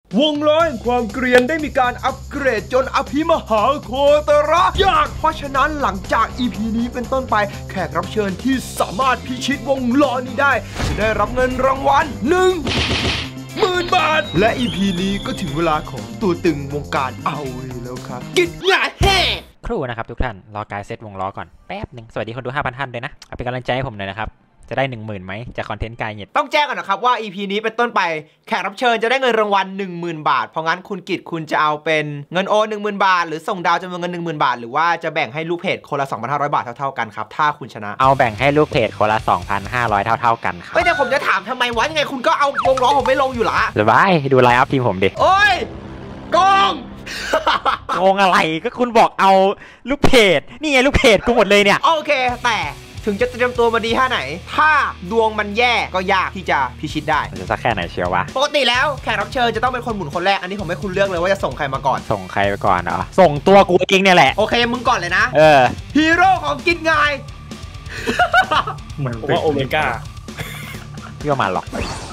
วงล้อแห่งความเกรียนได้มีการอัปเกรดจนอภิมหาโคตรยากเพราะฉะนั้นหลังจาก EP นี้เป็นต้นไปแขกรับเชิญที่สามารถพิชิตวงล้อนี้ได้จะได้รับเงินรางวัล10,000 บาทและ EP นี้ก็ถึงเวลาของตัวตึงวงการเอาแล้วครับกิจงานแห่ครู่นะครับทุกท่านรอกายเซตวงล้อก่อนแป๊บหนึ่งสวัสดีคนดู 5,000 ท่านด้วยนะเอาเป็นกำลังใจให้ผมหน่อยนะครับจะได้ 10,000 ไหมจากคอนเทนต์กายเน็ตต้องแจ้งก่อนนะครับว่า EP นี้เป็นต้นไปแขกรับเชิญจะได้เงินรางวัล 10,000 บาทเพราะงั้นคุณกิจคุณจะเอาเป็นเงินโอน 10,000 บาทหรือส่งดาวจำนวนเงิน 10,000 บาทหรือว่าจะแบ่งให้ลูกเพจคนละ 2,500 บาทเท่าๆกันครับถ้าคุณชนะเอาแบ่งให้ลูกเพจคนละ 2,500 เท่าๆกันครับแต่ผมจะถามทำไมวะยังไงคุณก็เอาวงล้อผมไม่ลงอยู่ละสบายดูไลน์อัพทีมผมดิโอ้ยโกงโกงอะไรก็คุณบอกเอาลูกเพจนี่ไงลูกเพจกูหมดเลยเนี่ยโอเคแต่ถึงจะเตรียมตัวมาดีแค่ไหนถ้าดวงมันแย่ก็ยากที่จะพิชิตได้จะสักแค่ไหนเชียววะปกติแล้วแขกรับเชิญจะต้องเป็นคนหมุนคนแรกอันนี้ผมให้คุณเลือกเลยว่าจะส่งใครมาก่อนส่งใครไปก่อนเหรอส่งตัวกูเองเนี่ยแหละโอเคมึงก่อนเลยนะฮีโร่ของกิจงายผมว่าโอเมก้าพี่ว่ามาหรอก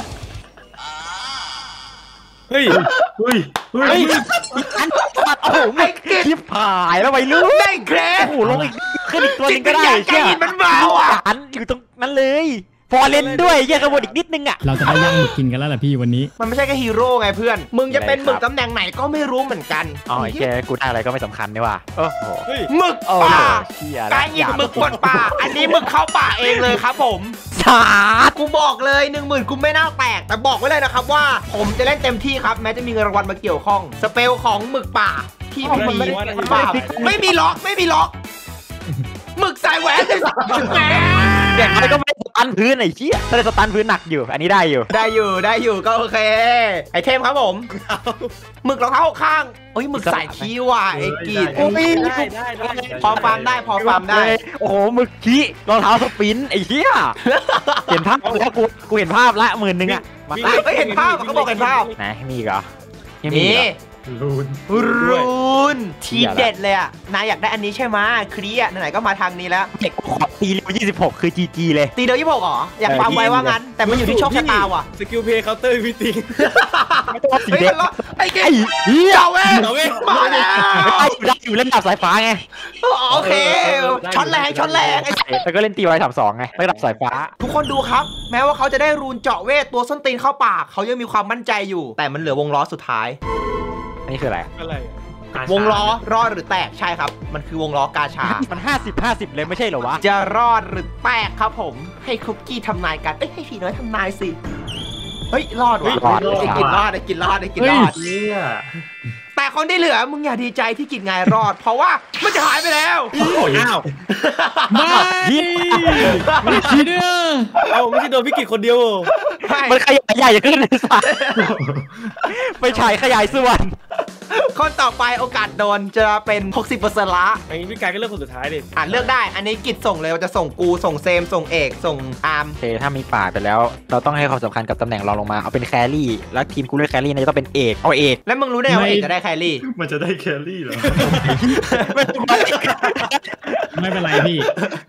เฮ้ยอันปัดโอ้โหไม่คลิปหายแล้วไปลุ้นไม่เครสโอ้โหลงอีกขึ้นอีกตัวนึงก็ได้เชี่ยมันเบาอ่ะอยู่ตรงนั้นเลยฟอร์เรนด้วยแยกกระบวนอีกนิดนึงอ่ะเราจะได้ย่างหมึกกินกันแล้วแหละพี่วันนี้มันไม่ใช่แค่ฮีโร่ไงเพื่อนมึงจะเป็นหมึกตำแหน่งไหนก็ไม่รู้เหมือนกันอ๋อแค่กูได้อะไรก็ไม่สำคัญนี่ว่ะโอ้โหหมึกป่าการหยิบหมึกบนป่าอันนี้หมึกเข้าป่าเองเลยครับผมสาดกูบอกเลย 10,000กูไม่น่าแตกแต่บอกไว้เลยนะครับว่าผมจะเล่นเต็มที่ครับแม้จะมีเงินรางวัลมาเกี่ยวข้องสเปลของหมึกป่าที่มันไม่มีล็อกหมึกสายแหวนอย่างไรก็ไม่สตันพื้นไอ้เชี่ยถ้าได้สตันพื้นหนักอยู่อันนี้ได้อยู่ก็โอเคไอเทมครับผมหมึกรองเท้าข้างโอ้ยหมึกสายขี้ว่ะไอ้กีดได้พอฟาร์มได้โอ้โหหมึกขี้รองเท้าสปินไอ้เชี่ยเห็นภาพแล้วกูเห็นภาพละ10,000อ่ะไม่เห็นภาพเขาบอกเห็นภาพไหนมีเหรอมีรูนทีเด็ดเลยอ่ะนายอยากได้อันนี้ใช่ไหมคลีอ่ะไหนๆก็มาทางนี้แล้วเด็กขอตีเร็ว26คือ GG เลยตีเร็ว26หรออยากฟาร์มไว้ว่างั้นแต่มันอยู่ที่โชคชะตาว่ะสกิลเพย์เคาน์เตอร์วิติงไม่ต้องสีเด็กไอ้เหี้ยเว้ยมาแล้วอยู่เล่นดาบสายฟ้าไงโอเคช็อตแรงแต่ก็เล่นตีไว้32ไงไม่ดาบสายฟ้าทุกคนดูครับแม้ว่าเขาจะได้รูนเจาะเวทตัวส้นตีนเข้าปากเขายังมีความมั่นใจอยู่แต่มันเหลือวงล้อสุดท้ายนี่คืออะไรวงล้อรอดหรือแตกใช่ครับมันคือวงล้อกาชามัน50เลยไม่ใช่เหรอวะจะรอดหรือแตกครับผมให้คุกกี้ทำนายกันให้ผีน้อยทำนายสิเฮ้ยรอดว่ะไอ้กินรอดแต่คนที่เหลือมึงอย่าดีใจที่กินไงรอดเพราะว่ามันจะหายไปแล้วอ้าวไม่คิดเนี่ยไม่ใช่โดนพี่กิจคนเดียวมันขยายใหญ่ขึ้นเลยสัสไปฉายขยายส่วนคนต่อไปโอกาสโดนจะเป็น 60% ละอันนี้พี่กายก็เลือกคนสุดท้ายดิเลือกได้อันนี้กิจส่งเลยจะส่งกูส่งเซมส่งเอกส่งอาร์มโอเคถ้ามีป่าไปแล้วเราต้องให้ความสำคัญกับตำแหน่งรองลงมาเอาเป็นแครี่แล้วทีมกูเลือกแครี่น่าจะต้องเป็นเอกเอาเอกแล้วมึงรู้ได้ไงว่าเอกจะได้แครี่มันจะได้แครี่เหรอไม่เป็นไรพี่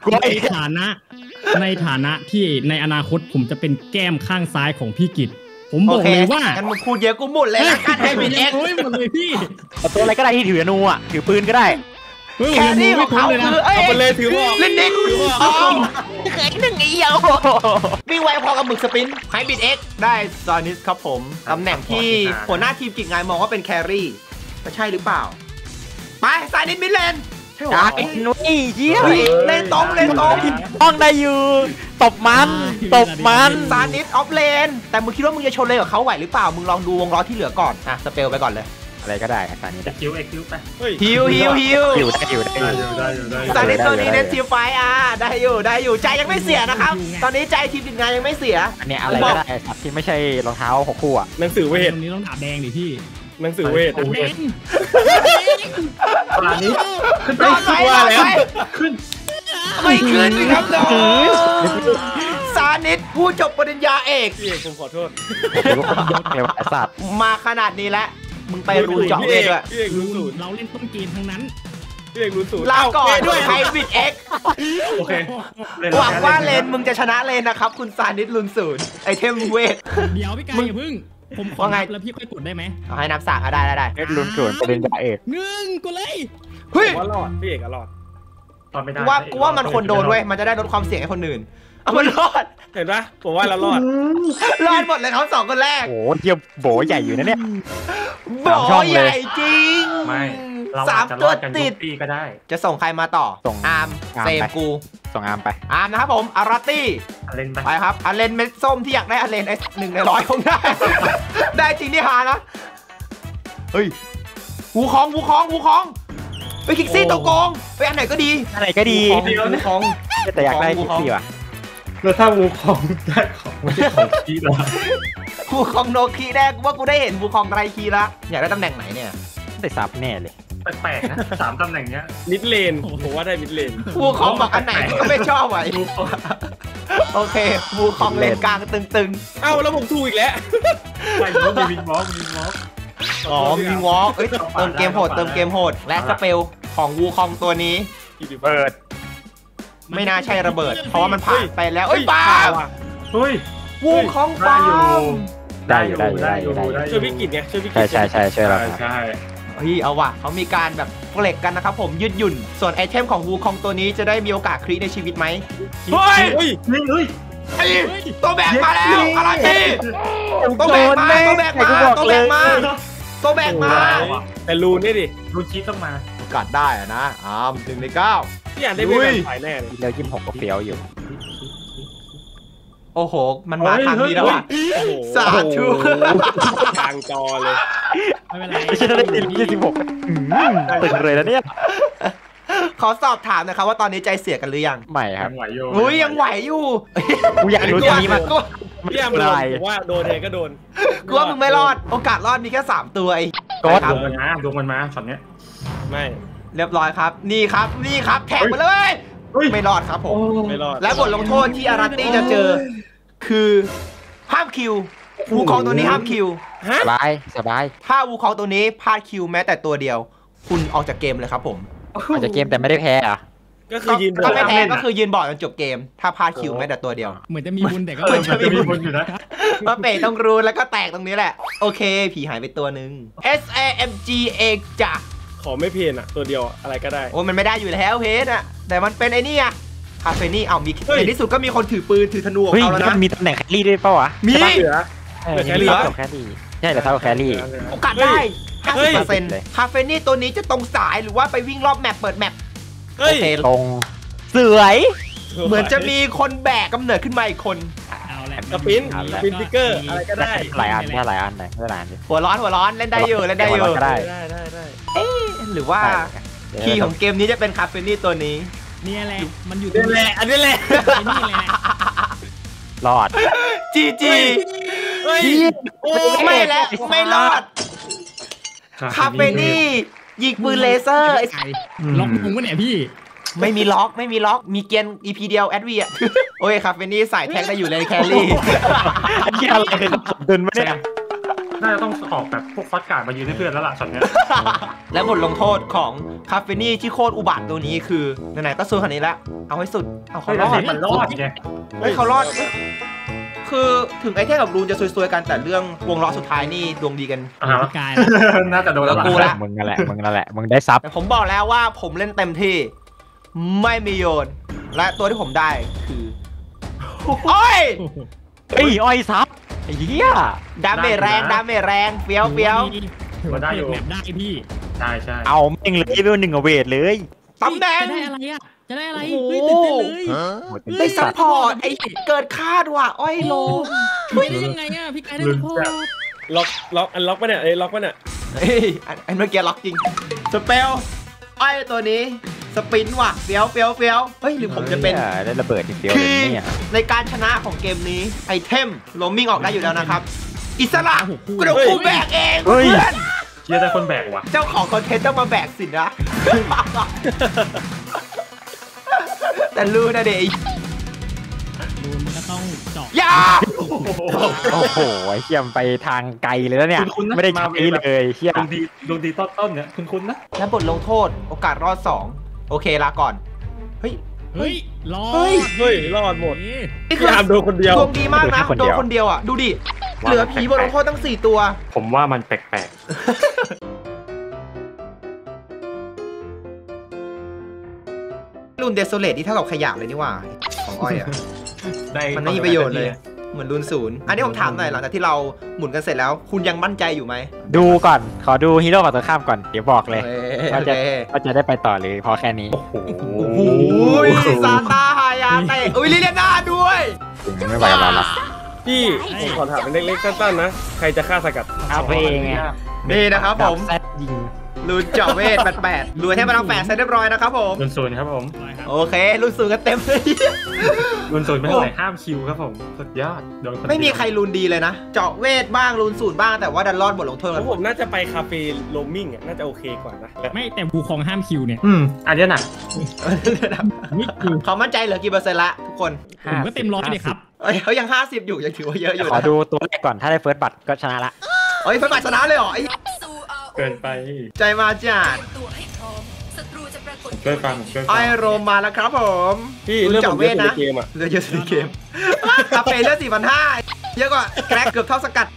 ในฐานะที่ในอนาคตผมจะเป็นแก้มข้างซ้ายของพี่กิจผมบอกเลยว่างั้นมึงพูดเยอะกูหมดเลยกันให้เป็นเอ็กซ์หมดเลยพี่ตัวอะไรก็ได้ที่ถือนูอ่ะถือปืนก็ได้แครี่ของเขาคือเอาไปเลยถือว่าเล่นเด็กเคย1เดียววิ่งไวพอกับหมึกสปินไฮบิดเอ็กซ์ได้ซานิสครับผมตำแหน่งที่หัวหน้าทีมกิจงานมองว่าเป็นแครี่จะใช่หรือเปล่าไปซานิสมิดเลนไอ้นุ้ยเยี่ยเล่นตรงต้องได้อยู่ตบมันซานิสออฟเลนแต่มึงคิดว่ามึงจะชนเลยกับเขาไหวหรือเปล่ามึงลองดูวงล้อที่เหลือก่อนสเปลไปก่อนเลยอะไรก็ได้ซานิสคิวไปฮิวได้ซานิสตัวนี้เน้นทีมไฟได้อยู่ใจยังไม่เสียนะครับตอนนี้ใจทีมงานยังไม่เสียอันนี้อะไรก็ได้สัตว์ที่ไม่ใช่รองเท้า6คู่อ่ะหนังสือเวทตรงนี้ต้องถามแดงดิพี่หนังสือเวทป่านนี้ขึ้นได้ตัวแล้วไม่ขึ้นครับน้องซานิสผู้จบปริญญาเอกผมขอโทษสัตว์มาขนาดนี้แล้วมึงไปรูนเจาะเวทด้วยเราเล่นต้นเกมทั้งนั้นพี่เอกรูนศูนย์ลาก่อนด้วยไฮบิดเอ็กโอเคหวังว่าเลนมึงจะชนะเลนนะครับคุณซานิสรูนศูนย์ไอเทมเวทเดี๋ยวพี่กายอย่าพึ่งผมขอว่าไงนับแล้วพี่ค่อยกดได้ไหมเอาให้นับสากได้เพชรลุ้นส่วนปริญญาเอก 1กดเลยเฮ้ยว่ารอดพี่เอกอะรอดตอนไม่ได้กูว่ามันควรโดนเว้ยมันจะได้ลดความเสี่ยงให้คนอื่นเอามันรอดเห็นปะผมว่าเรารอดรอดหมดเลยครับ2 คนแรกโอ้โหเทียบโบใหญ่อยู่นะเนี่ยโบ 3 ช่องเลยใหญ่จริงไม่เราสาอาม จจะรตัวอดกันติทุดกปีก็ได้จะส่งใครมาต่อส่งอาร์มอาร์มเซมไปกูส่งอาร์มไปอาร์มนะครับผมอาราตี้เล่นไปไปครับอาเลนเม็ดส้มที่อยากได้อาเลนไอ้1 ใน 100คงได้ ได้จริงที่หานะเฮ้ยวูคองไปคิกซี่ตัวโกงไปอันไหนก็ดีอะไรก็ดีวูคองแต่อยากได้คิกซี่ว่ะแล้วถ้าวูของได้ของไม่ใช่ของพี่ละวูคองโนคีแน่กูว่ากูได้เห็นวูคองไตรคีละอยากได้ตำแหน่งไหนเนี่ยได้ซับแน่เลยแปลกๆนะ3 ตำแหน่งเนี้ยมิดเลนผมว่าได้มิดเลนวูคองบอกอันไหนก็ไม่ชอบไว้วูของโอเควูคองเลนกลางตึงเอ้าแล้วผมถูกอีกแล้วไปรู้มีวิงบล็อกๆอ๋อมีวอล์กเอ้ยเติมเกมโหดและสเปลของวูคองตัวนี้เปิดไม่น่าใช่ระเบิด เพราะว่ามันผ่านไปแล้วเอ้ยปาล์มเฮ้ยวูคองได้ปาอยู่ล์มได้อยู่ได้อยู่ช่วยพี่กิจไงช่วยพี่กิใช่จใช่ช่วยเราใช่เฮ้ยเอาว่ะเขามีการแบบเฟล็กกันนะครับผมยืดหยุ่น ส่วนไอเทมของวูคองตัวนี้จะได้มีโอกาสครีในชีวิตไหมเฮ้ยเฮ้ยไอ้ตัวแบกมาแล้วอะไรพี่ตัวแบกมาตัวแบกมาตัวแบกมาตัวแบกมาแต่รูนี่ดิรูชีต้องมาโอกาสได้อะนะ1 ใน 9 พี่อยากได้เป็นฝ่ายแน่เลยแล้ว26ก็เฟี้ยวอยู่โอ้โห มันมาทางนี้แล้วอ่ะโอ้โหสาธุกลางจอเลยไม่เป็นไรไม่ใช่ได้ที26ตึงเลยแล้วเนี่ยขอสอบถามนะครับว่าตอนนี้ใจเสียกันหรือยังใหม่ครับยังไหวอยู่อุ้ยยังไหวอยู่กูอยากรู้ตัวนี้มากกูพี่แอมโดนผมว่าโดนเองก็โดนกูว่ามึงไม่รอด โอกาสรอดมีแค่3 ตัวไอ้ก็ครัดบวงมันมาดวงมันมาช็อตเนี้ยไม่เรียบร้อยครับ นี่ครับแท็กมาเลย ไม่รอดครับผมไม่รอดและบทลงโทษที่อาราตี้จะเจอ คือห้ามคิววูคองตัวนี้ห้ามคิวสบายสบายถ้าวูคองตัวนี้พลาดคิวแม้แต่ตัวเดียว คุณออกจากเกมเลยครับผมอาจจะเกมแต่ไม่ได้แพ้อ่ะก็คือยืนก็ไม่แพ้ก็คือยืนบอร์ดจนจบเกม ถ้าพลาดคิวแม้แต่ตัวเดียวเหมือนจะมีบุญแต่ก็เหมือนจะจะมีคนอยู่นะมาเป๋ต้องรู้แล้วก็แตกตรงนี้แหละ โอเค ผีหายไปตัวหนึ่ง SAMG เอกจ้ะขอไม่เพนอ่ะตัวเดียวอะไรก็ได้โอ้ยมันไม่ได้อยู่แล้วเพชรอะแต่มันเป็นไอ้นี่อะคาเฟนี่เอามีเฮ้ยในที่สุดก็มีคนถือปืนถือธนูของเฮ้ยเขาแล้วแล้วนะมันมีตำแหน่งแครี่ด้วยเปล่าวะมีเหลือยังมีเท่ากับแครี่ใช่เหลือเท่ากับแครี่โอกาสได้เฮ้ย 50%เลยคาเฟนี่ตัวนี้จะตรงสายหรือว่าไปวิ่งรอบแมปเปิดแมปเฮ้โอย เคตรงสวยเหมือนจะมีคนแบกกำเนิดขึ้นมาอีกคนเอาแหละสปินฟิกเกอร์อะไรก็ได้หลายอันแค่หลายอันไหนไม่หลายอันดิหัวร้อนเล่นได้อยู่เล่นได้อยู่ก็ได้ได้หรือว่าคีย์ของเกมนี้จะเป็นคาเฟนี่ตัวนี้เนี่ยแหละมันอยู่ตรนี่งแหละอันนี้แหละไอ้นี่แหละรอดจีจีเฮ้ยโอ้ไม่แล้วไม่รอดคาเฟนี่ยิงปืนเลเซอร์ไก่ล็อกมึงวะเนี่ยพี่ไม่มีล็อกมีเกียน EP เดียวแอดวีอะโอ้ยคาเฟนี่ใส่แท็กได้อยู่เลยแครี่อันนี้อะไรคือดุนไม่ได้น่าจะต้องออกแบบพวกฟัดการ์ดมายืนให้เพื่อนแล้วล่ะช็อตเนี้ยและบทลงโทษของคาเฟนี่ที่โคตรอุบาทตัวนี้คือไหนๆก็สู้ขนาดนี้ละเอาให้สุดเอาเขาเฮ้ยรอดมันรอดไงเฮ้ยเขารอด คือถึงไอเทมกับรูนจะซวยๆกันแต่เรื่องวงล้อสุดท้ายนี่ดวงดีกันอ่าพี่กายน่าจะโดนแล้วกูล่ะละมึงนั่นแหละมึงได้ซับแต่ผมบอกแล้วว่าผมเล่นเต็มที่ ไม่มีโยน และตัวที่ผมได้คือโอ้ยเฮ้ยอ้อยซับไอ้เหี้ยดาเมจแรงเฟี้ยวถือว่าเปิดแมปได้พี่ใช่ใช่เอาแม่งเลยเวล1เวทเลยตำแหน่งจะได้อะไรอ่ะจะได้อะไรโอ้โหเฮ้ยตื่นเต้นเลยได้ซัพพอร์ตไอ้เกิดคาดว่ะอ้อยโลไม่ได้ยังไงอ่ะพี่กายได้ทุกคนล็อกอันล็อกปะเนี่ยล็อกปะเนี่ยเฮ้ยอันเมื่อกี้ล็อกจริง สเปลไอ้ตัวนี้ สปินว่ะเฟี้ยวเฮ้ยหรือผมจะเป็นได้ระเบิดอีกเดียวคืเลยอเนี่ยในการชนะของเกมนี้ไอเทมโรมมิ่งออกได้อยู่แล้วนะครับ อิสระโอ้โหกูเดี๋ยวกูแบกเองเพื่อนเชียร์ได้คนแบกว่ะเจ้าของคอนเทนต์ต้องมาแบกสินะ แต่รู้นะเด็กดูมันก็ต้องเจาะอย่าโอ้โหไอ้เหี้ยมนไปทางไกลเลยแล้วเนี่ยไม่ได้ใช้เลยเหี้ยดวงดีต้นเนี่ยคุ้นๆนะและบทลงโทษโอกาสรอด 2 โอเคลาก่อน เฮ้ยเฮ้ยรอเฮ้ยเฮ้ยรอดหมดนี่นี่พี่อาร์มโดนคนเดียวดวงดีมากนะโดนคนเดียวอ่ะ ดูดิเหลือผีบทลงโทษตั้ง4 ตัวผมว่ามันแปลกรุนเดโซเลตนี่เท่ากับขยะเลยนี่หว่าของอ้อยอ่ะๆได้มันไม่มีประโยชน์เลย เหมือนรุนศูนย์อันนี้ผมถามหน่อยหลังจากที่เราหมุนกันเสร็จแล้ว คุณยังมั่นใจอยู่ไหมดูก่อนขอดูฮีโร่กับตัวข้ามก่อนเดี๋ยวบอกเลยโอว่าเคจะได้ไปต่อหรือพอแค่นี้โอ้โหโอ้โหซาตาฮายาเตะอุ้ยลิเลียนาด้วยไม่ไหวกับเราละพี่ผมขอถามเป็นเล็กๆสั้นๆนะใครจะฆ่าสกัดเอาไปเองไงนี่นะครับผมแซดยิงรุนเจาะเวท88รวยให้มาทางแฝงเสร็จเรียบร้อยนะครับผมรุนศูนย์ครับผมโอเครุนศูนย์กันเต็มเลยรุนศูนย์ไม่เท่าไหร่ห้ามคิวครับผมสุดยอดโดนคนเดียวไม่มีใครรุนดีเลยนะ เจาะเวทบ้างรุนศูนย์บ้างแต่ว่าดันรอดบทลงโทษแล้กันวหมผดมน่าจะไปคาเฟ่โรมมิ่งอ่ะน่าจะโอเคกว่านะไม่แต่บูคองห้ามคิวเนี่ยอันนี้หนักนี่คิวเขามั่นใจเหลือกี่เปอร์เซ็นต์ละทุกคนผมก็เต็มร้อยเลยครับเอ้ยเขายัง50อยู่ยังถือว่าเยอะอยู่ขอนะดูตัวแรกก่อนถ้าได้เฟิร์สบัตรก็ชนะละเอ้ยเฟิร์สบัตรชนะเลยเหรอไอ้เกินไปใจมาจัดช่วยฟังช่วยฟัไอโรมมาแล้วครับผมพี่เรื่องผมเยอะสุดในเกมอ่ะเลือดเยอะสุดในเกมคาเฟ่เลือด4,500เยอะกว่าแกร็กเกือบเท่าสกัด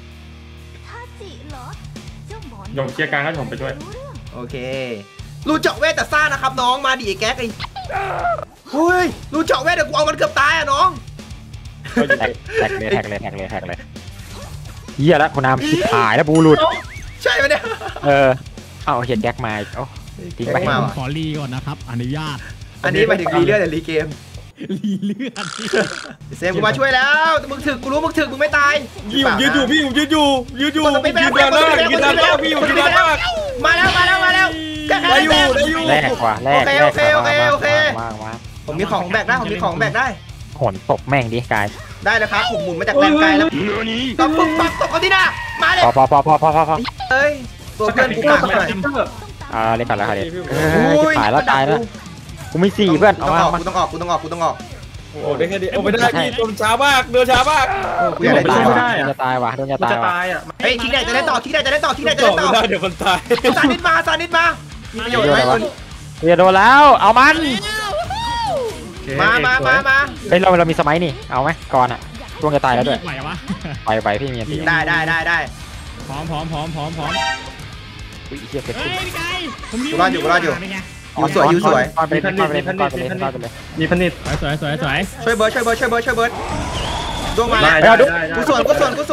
ยงเชียร์กลางให้ผมไปด้วยโอเครูเจาะเวทแต่ซ่านะครับน้องมาดิไอ้แก๊กไอ้เฮ้ยรูเจาะเวทเดี๋ยวกูเอามันเกือบตายอ่ะน้องแท็กเลยเหี้ยแล้วคุณน้ำชิบหายแล้วบูหลุดใช่ไหมเนี่ยเอาเขียนแก๊กมาอีกโอ้ทิ้งไปแก๊กมาขอรีก่อนนะครับ อนุญาตอันนี้หมายถึงรีเลือดหรือรีเกมรีเลือดเซมกูมาช่วยแล้วมึงถึกกูรู้มึงถึกมึงไม่ตายพี่ผมยืนอยู่พี่ผมยืนอยู่ยืนอยู่กดสปีดไปยืนแล้วนานมากยืนนานมากพี่ผมยืนนานมากมาแล้วแก๊กได้อยู่ได้อยู่แรกว่ะแรกโอเคมากผมมีของแบกได้ผมมีของแบกได้หนตบแม่งดิกายได้เลยครับผมหมุนมาจากแรงไกลแล้วตบปุ๊บปั๊บตบเขาที่หน้ามาเลยพอเอ้ยตัวเพื่อนกูกลางหน่อยเล่นก่อนแล้วค่ะเด็กอุ้ยตายแล้วกูมี4เพื่อนกูเอาต้องออกโอ้ได้แค่นี้โอ้ไม่ได้พี่โดนช้ามากเดินช้ามากกูอยากได้ตายตัวว่ะจะตายว่ะโดนจะกูตายจะว่ะตายอ่ะเฮ้ยคิกได้จะได้ต่อต่อไม่ได้เดี๋ยวคนตายซานิดมามีประโยชน์ไหมคุณเรียโดนแล้วเอามันมาเฮ้ยเรามีสมัยนี่เอาไหมก่อนอ่ะช่วงจะตายแล้วด้วยไหววะไปพี่มีอันตีได้พร้อมอุ้ยเฮียเสร็จเฮ้ยพี่ไก่ผมอยู่รอดอยู่เป็นไงอยู่สวยไปเลยมีผนิตสวยช่วยเบิร์ดดวงมาแล้วได้กูสวน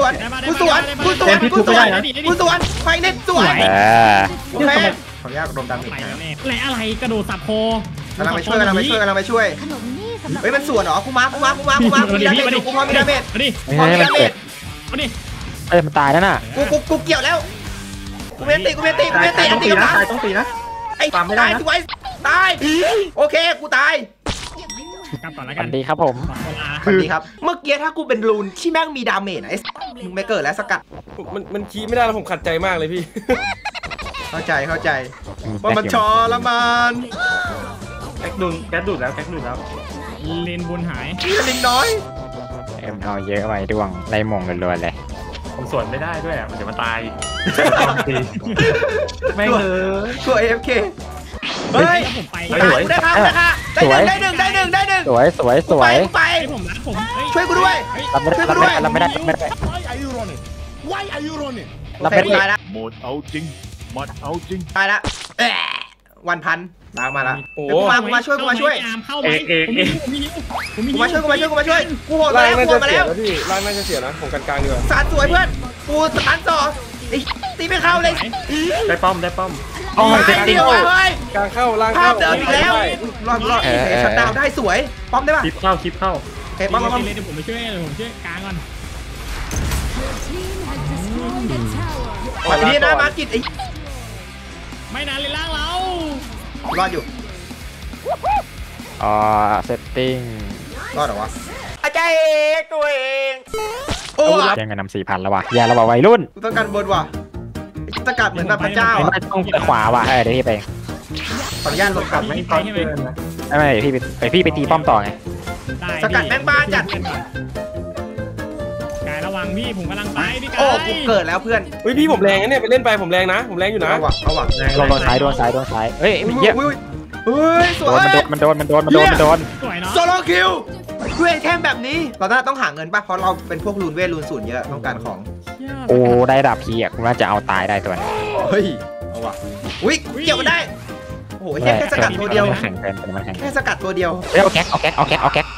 ไฟเน็ตสวยโอเคขออนุญาตรวมดาเมจไหลนะแน่ไหลอะไรกระโดดสับคอกำลังไปช่วยเฮ้ยมันสวนเหรอกูมามีดาเมจกูพอมีดาเมจเอาดิเฮ้ยมันเกิดเอาดิมันตายแล้วน่ะกูเกี่ยวแล้วกูเมติอันตีกับตาต้องตีนะไอ้ตายโอเคกูตายกลับก่อนแล้วสกัวัน สดีครับผมสวัสดีครับเมื่อกี้ถ้ากูเป็นรูนที่แม่งมีดาเมจไอ้มึงไม่เกิดแล้วสกัดมันขี้ไม่ได้แล้วผมขัดใจมากเลยพี่เข้าใจว่ามันชอละมันแก๊กดูดแล้วเลนบนหายลิงน้อยเอาเยอะไปดวงไล่มงรัวๆเลยผมสวนไม่ได้ด้วยเดี๋ยวมันตายแม่งเลยตัว AFK เฮ้ยผมไปได้ค่ะได้หนึ่งสวยไปผมรักผมช่วยกูด้วยรับไม่ได้ตายละหมดเอาจริงตายละวันพันมาละโอ้กูมาช่วยเข้าไหมผมมีกูมาช่วยกูโหดมาร่างแล้วน่ากูโหจะดมาเสียแล้วนะพี่ร่างน่าจะเสียนะผมกันกลางดีกว่าสารสวยเพื่อนกูสตันต่อตีไม่เข้าเลยได้ป้อมโอ้ยเต็มเดียวเฮ้ยกลางเข้าล่างภาเข้าพเดิมอีกแล้วรอดชัดดาวได้สวยป้อมได้ป่ะคลิปเข้าโอเคป้อมเลยเดี๋ยวผมไปช่วยกลางก่อนอันนี้นะมากิดไอ้ไม่นานเลยล่างเรารอดอยู่เซตติ้งรอดเหรอวะอาจารย์ตัวเองโอ้ยังกันนำ4,000แล้ววะแย่แล้ววะวัยรุ่นกูต้องการบนว่ะสกัดเหมือนแบบพระเจ้าไม่ต้องไปขวาว่ะเดี๋ยวพี่ไปขออนุญาตลดกลับไม่ตอนใช่ไหมเกินนะไม่พี่ไปตีป้อมต่อไงสกัดแม่งบ้าจัดกายระวังพี่ผมกำลังไปพี่กายโอ้กูเกิดแล้วเพื่อนเฮ้ยพี่ผมแรงนะเนี่ยไปเล่นไปผมแรงนะผมแรงอยู่นะเอาว่ะโดนซ้ายเฮ้ยเยอะเฮ้ยสวยมันโดนสวยเนาะโซโลคิวด้วยไอเทมแบบนี้เราต้องหาเงินป่ะเพราะเราเป็นพวกรูนเวทรูนศูนย์เยอะต้องการของโอ้ได้ดาบพีอ่ะกูน่าจะเอาตายได้ตัวนี้เฮ้ยเอาว่ะอุ้ยเกี่ยวมันได้โอ้โหแค่สกัดตัวเดียวแข่งกันมันแข่งแค่สกัดตัวเดียวเอาแก๊กเอาแก๊กเอาแก๊กเอาแก๊ก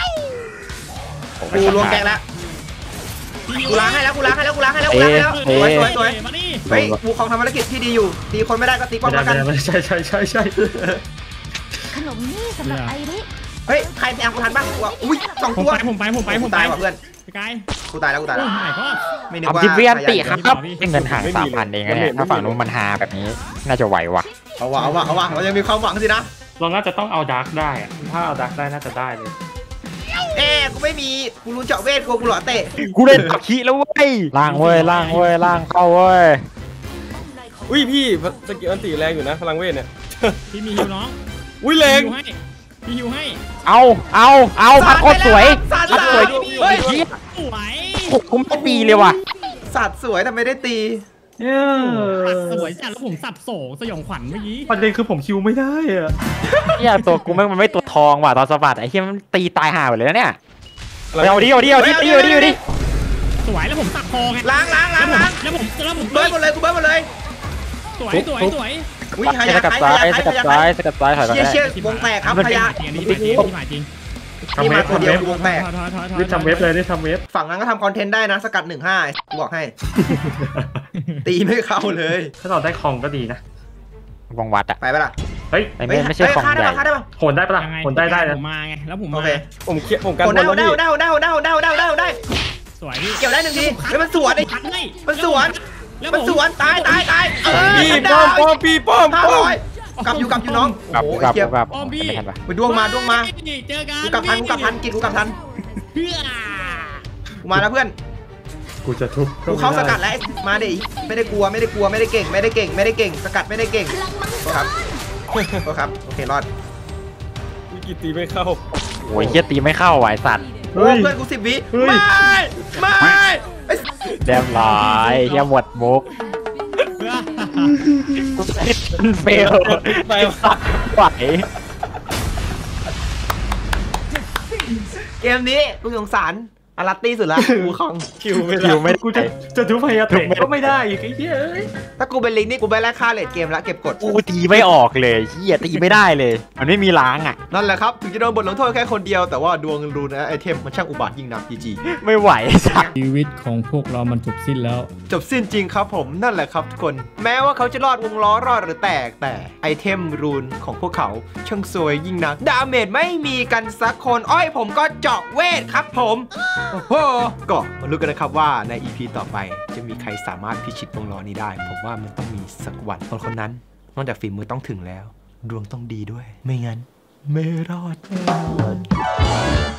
กูรวมแกงแล้วกูล้างให้แล้วสวยเฮ้ยกูของทำภารกิจที่ดีอยู่ตีคนไม่ได้ก็ตีป้อมแล้วกันใช่ขนมนี่สำหรับไอริเฮ้ยใครแทงกูทันป่ะอุ้ย2 ผมตัวไปตายว่ะเพื่อนพี่กายกูตายแล้วโอ้ยก็ไม่นึกอับว่าดิเวียนติครับเงินห่าง3,000เองเนี่ยถ้าฝั่งนู้นมันหาแบบนี้น่าจะไหวว่ะเอาว่ะเรายังมีความหวังสินะเราน่าจะต้องเอาดาร์กได้อะถ้าเอาดาร์กได้น่าจะได้เลยกูไม่มีกูรู้เจาะเวทกูหล่อเตะกูเล่นตับขี้แล้วเว้ยล่างเว้ยล่างเข้าเว้ยอุ้ยพี่สกิลอันตีแรงอยู่นะพลังเวทเนี่ยพี่มีฮิวน้องอุ้ยแรงพี่ฮิวให้เอาพัดโคตรสวยสัตว์พัดสวยเฮ้ยเฮียสวยกูไม่ตีเลยว่ะสัตว์สวยแต่ไม่ได้ตีสวยจัดแล้วผมสับโศกสยองขวัญเมื่อกี้ประเด็นคือผมคิวไม่ได้อะเฮียตัวกูมันไม่ตัวทองว่ะตอนสะบัดไอ้เฮียมันตีตายห่าไปเลยนะเนี่ยเอาดิสวยแล้วผมสับคอไงล้างแล้วผมเบิร์ดหมดเลยกูเบิร์ดหมดเลยสวยอุ้ยหาสยากัดใครซ้ายสกัดซ้ายถอยก่อนเชี่ยวงแตกครับพยาจริงที่หมายจริงนี่มาตัวเดียววงแตกรีบทำเว็บเลยรีบทำเว็บฝั่งนั้นก็ทำคอนเทนต์ได้นะสกัด1-5กูบอกให้ ตีไม่เข้าเลยถ้าเราได้คองก็ดีนะวงวัดอะไปปะล่ะเฮ้ยไม่ใช่ของใหญ่ฆ่าได้ปะโหนได้ปะล่ะโหนได้นะผมมาไงแล้วผมโอมาเคผมกันโอ้บนแล้วพี่ได้สวยพี่เกี่ยวได้1 ทีเฮ้ยมันสวนไอ้พัดให้มันสวนตายพี่ป้อมพี่ป้อม 500กลับอยู่น้องกลับโอ้โหเทียบไม่ทันปะไปดวงมาเจอกันกูกลับทันกินกูกลับทันเพื่อกูมาแล้วเพื่อนกูจะทุบกูเข้าสกัดแล้วมาดิไม่ได้กลัวไม่ได้เก่งสกัดไม่ได้เก่งครับโอเครอดพี่กิตตีไม่เข้าโอ้ยเฮียตีไม่เข้าไอ้สัตว์โอ้เพื่อนกู10 วิไม่เรียบร้อยเฮียหมดมุกเฟลไปไหวเกมนี้กูสงสารอารัตตี้สุดละกูของคิวไม่ได้กูจะทุบพยาเตะก็ไม่ได้อีกไอ้เหี้ยถ้ากูเป็นลิงนี่กูไปแลกค่าเลทเกมแล้วเก็บกดกูตีไม่ออกเลยเฮียตีไม่ได้เลยมันไม่มีล้างอ่ะนั่นแหละครับถึงจะโดนบทลงโทษแค่คนเดียวแต่ว่าดวงรูนะไอเทมมันช่างอุบาทยิ่งนักจีไม่ไหวสัตว์ชีวิตของพวกเรามันจบสิ้นแล้วจบสิ้นจริงครับผมนั่นแหละครับทุกคนแม้ว่าเขาจะรอดวงล้อรอดหรือแตกแต่ไอเทมรูนของพวกเขาช่างสวยยิ่งนักดาเมจไม่มีกันสักคนอ้อยผมก็เจาะเวทครับผมโอ้โหก็มาลุ้นกันนะครับว่าใน EP ต่อไปจะมีใครสามารถพิชิตวงล้อนี้ได้ ผมว่ามันต้องมีสักวันคนนั้นนอกจากฝีมือต้องถึงแล้วดวงต้องดีด้วยไม่งั้นไม่รอดแน่นอน